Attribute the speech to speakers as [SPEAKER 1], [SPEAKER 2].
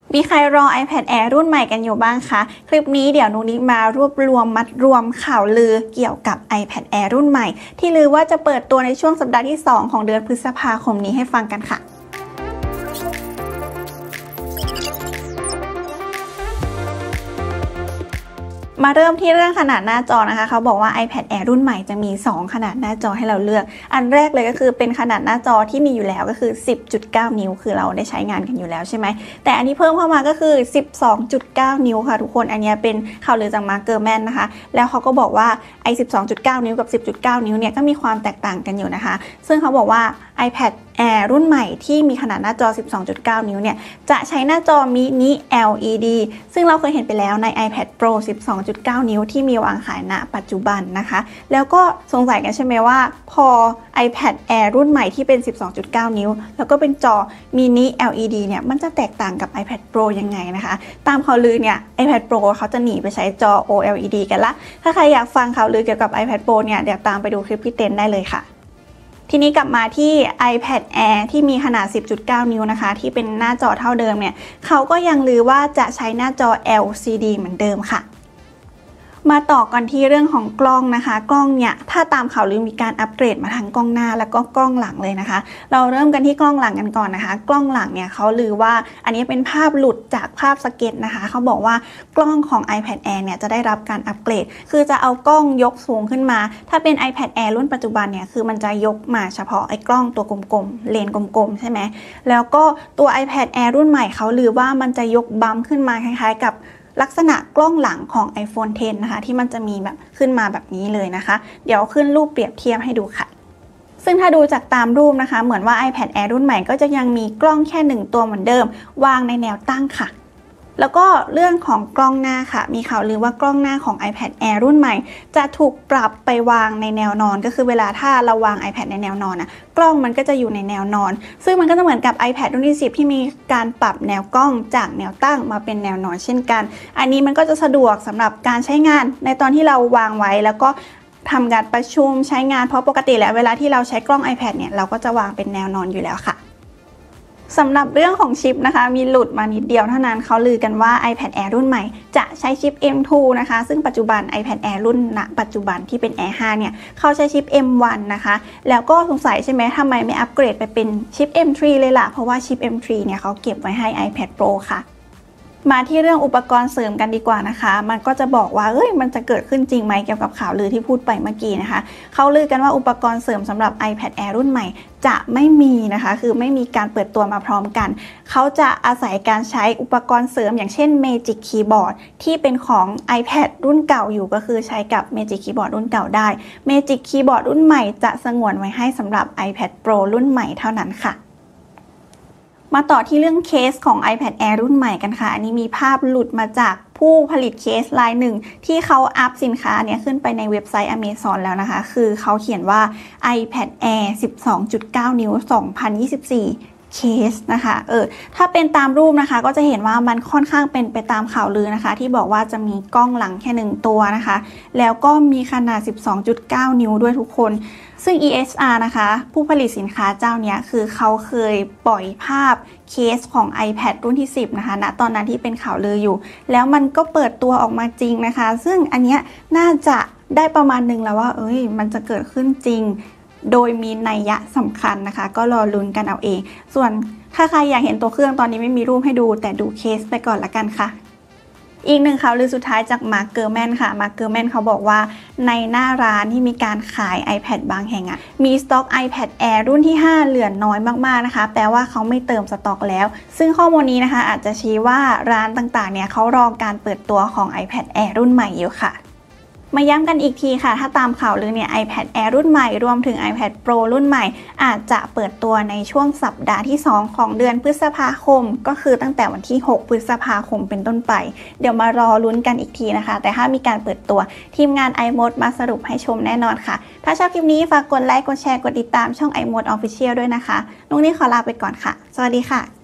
[SPEAKER 1] มีใครรอ iPad Air รุ่นใหม่กันอยู่บ้างคะคลิปนี้เดี๋ยวนุนิมารวบรวมมัดรวมข่าวลือเกี่ยวกับ iPad Air รุ่นใหม่ที่ลือว่าจะเปิดตัวในช่วงสัปดาห์ที่ 2 ของเดือนพฤษภาคมนี้ให้ฟังกันค่ะมาเริ่มที่เรื่องขนาดหน้าจอนะคะเขาบอกว่า iPad Air รุ่นใหม่จะมี 2 ขนาดหน้าจอให้เราเลือกอันแรกเลยก็คือเป็นขนาดหน้าจอที่มีอยู่แล้วก็คือ 10.9 นิ้วคือเราได้ใช้งานกันอยู่แล้วใช่ไหมแต่อันนี้เพิ่มเข้ามาก็คือ 12.9 นิ้วค่ะทุกคนอันนี้เป็นข่าวลือจากมาร์คเกอร์แมนนะคะแล้วเขาก็บอกว่าไอ้ 12.9 นิ้วกับ 10.9 นิ้วเนี่ยก็มีความแตกต่างกันอยู่นะคะซึ่งเขาบอกว่า iPad Air รุ่นใหม่ที่มีขนาดหน้าจอ 12.9 นิ้วเนี่ยจะใช้หน้าจอมินิ LED ซึ่งเราเคยเห็นไปแล้วใน iPad Pro 12.9 นิ้วที่มีวางขายณปัจจุบันนะคะแล้วก็สงสัยกันใช่ไหมว่าพอ iPad Air รุ่นใหม่ที่เป็น 12.9 นิ้วแล้วก็เป็นจอมินิ LED เนี่ยมันจะแตกต่างกับ iPad Pro ยังไงนะคะตามข่าวลือเนี่ย iPad Pro เขาจะหนีไปใช้จอ OLED กันละถ้าใครอยากฟังข่าวลือเกี่ยวกับ iPad Pro เนี่ยเดี๋ยวตามไปดูคลิปพี่เต้นได้เลยค่ะทีนี้กลับมาที่ iPad Air ที่มีขนาด 10.9 นิ้วนะคะที่เป็นหน้าจอเท่าเดิมเนี่ยเขาก็ยังลือว่าจะใช้หน้าจอ LCD เหมือนเดิมค่ะมาต่อกันที่เรื่องของกล้องนะคะกล้องเนี่ยถ้าตามข่าวลือมีการอัปเกรดมาทั้งกล้องหน้าแล้วก็กล้องหลังเลยนะคะเราเริ่มกันที่กล้องหลังกันก่อนนะคะกล้องหลังเนี่ยเขาลือว่าอันนี้เป็นภาพหลุดจากภาพสเก็ตนะคะเขาบอกว่ากล้องของ iPad Air เนี่ยจะได้รับการอัปเกรดคือจะเอากล้องยกสูงขึ้นมาถ้าเป็น iPad Air รุ่นปัจจุบันเนี่ยคือมันจะยกมาเฉพาะไอ้กล้องตัวกลมๆเลนกลมๆใช่ไหมแล้วก็ตัว iPad Air รุ่นใหม่เขาลือว่ามันจะยกบัมป์ขึ้นมาคล้ายๆกับลักษณะกล้องหลังของ iPhone 10 นะคะที่มันจะมีแบบขึ้นมาแบบนี้เลยนะคะเดี๋ยวขึ้นรูปเปรียบเทียบให้ดูค่ะซึ่งถ้าดูจากตามรูปนะคะเหมือนว่า iPad Air รุ่นใหม่ก็จะยังมีกล้องแค่1ตัวเหมือนเดิมวางในแนวตั้งค่ะแล้วก็เรื่องของกล้องหน้าค่ะมีข่าวลือว่ากล้องหน้าของ iPad Air รุ่นใหม่จะถูกปรับไปวางในแนวนอนก็คือเวลาถ้าเราวาง iPad ในแนวนอนนะกล้องมันก็จะอยู่ในแนวนอนซึ่งมันก็จะเหมือนกับ iPad รุ่นที่ 10 ที่มีการปรับแนวกล้องจากแนวตั้งมาเป็นแนวนอนเช่นกันอันนี้มันก็จะสะดวกสำหรับการใช้งานในตอนที่เราวางไว้แล้วก็ทำการประชุมใช้งานเพราะปกติแล้วเวลาที่เราใช้กล้อง iPad เนี่ยเราก็จะวางเป็นแนวนอนอยู่แล้วค่ะสำหรับเรื่องของชิปนะคะมีหลุดมานิดเดียวเท่านั้นเขาลือกันว่า iPad Air รุ่นใหม่จะใช้ชิป M2 นะคะซึ่งปัจจุบัน iPad Air รุ่นณปัจจุบันที่เป็น Air 5 เนี่ยเขาใช้ชิป M1 นะคะแล้วก็สงสัยใช่ไหมทำไมไม่อัปเกรดไปเป็นชิป M3 เลยล่ะเพราะว่าชิป M3 เนี่ยเขาเก็บไว้ให้ iPad Pro ค่ะมาที่เรื่องอุปกรณ์เสริมกันดีกว่านะคะมันก็จะบอกว่ามันจะเกิดขึ้นจริงไหมเกี่ยวกับข่าวลือที่พูดไปเมื่อกี้นะคะเขาลือกันว่าอุปกรณ์เสริมสำหรับ iPad Air รุ่นใหม่จะไม่มีนะคะคือไม่มีการเปิดตัวมาพร้อมกันเขาจะอาศัยการใช้อุปกรณ์เสริมอย่างเช่น Magic Keyboard ที่เป็นของ iPad รุ่นเก่าอยู่ก็คือใช้กับ Magic Keyboard รุ่นเก่าได้ Magic Keyboard รุ่นใหม่จะสงวนไว้ให้สำหรับ iPad Pro รุ่นใหม่เท่านั้นค่ะมาต่อที่เรื่องเคสของ iPad Air รุ่นใหม่กันค่ะอันนี้มีภาพหลุดมาจากผู้ผลิตเคสรายหนึ่งที่เขาอัพสินค้าเนี่ยขึ้นไปในเว็บไซต์ Amazon แล้วนะคะคือเขาเขียนว่า iPad Air 12.9 นิ้ว 2024 เคสนะคะถ้าเป็นตามรูปนะคะก็จะเห็นว่ามันค่อนข้างเป็นไปตามข่าวลือนะคะที่บอกว่าจะมีกล้องหลังแค่1ตัวนะคะแล้วก็มีขนาด 12.9 นิ้วด้วยทุกคนซึ่ง ESR นะคะผู้ผลิตสินค้าเจ้าเนี้ยคือเขาเคยปล่อยภาพเคสของ iPad รุ่นที่ 10 นะคะณตอนนั้นที่เป็นข่าวลืออยู่แล้วมันก็เปิดตัวออกมาจริงนะคะซึ่งอันเนี้ยน่าจะได้ประมาณนึงแล้วว่ามันจะเกิดขึ้นจริงโดยมีนัยยะสำคัญนะคะก็รอลุ้นกันเอาเองส่วนถ้าใครอยากเห็นตัวเครื่องตอนนี้ไม่มีรูปให้ดูแต่ดูเคสไปก่อนละกันค่ะอีกหนึ่งข่าวลือสุดท้ายจากมาร์คเกอร์แมนค่ะมาร์คเกอร์แมนเขาบอกว่าในหน้าร้านที่มีการขาย iPad บางแห่งมีสต็อก iPad Air รุ่นที่ 5 เหลือน้อยมากๆนะคะแปลว่าเขาไม่เติมสต็อกแล้วซึ่งข้อมูลนี้นะคะอาจจะชี้ว่าร้านต่างๆเนี่ยเขารอการเปิดตัวของ iPad Air รุ่นใหม่อยู่ค่ะมาย้ำกันอีกทีค่ะถ้าตามข่าวลือเนี่ย iPad Air รุ่นใหม่รวมถึง iPad Pro รุ่นใหม่อาจจะเปิดตัวในช่วงสัปดาห์ที่ 2 ของเดือนพฤษภาคมก็คือตั้งแต่วันที่ 6 พฤษภาคมเป็นต้นไปเดี๋ยวมารอลุ้นกันอีกทีนะคะแต่ถ้ามีการเปิดตัวทีมงาน iMode มาสรุปให้ชมแน่นอนค่ะถ้าชอบคลิปนี้ฝากกดไลค์กดแชร์กดติดตามช่อง iMode Official ด้วยนะคะนุ๊กนี่ขอลาไปก่อนค่ะสวัสดีค่ะ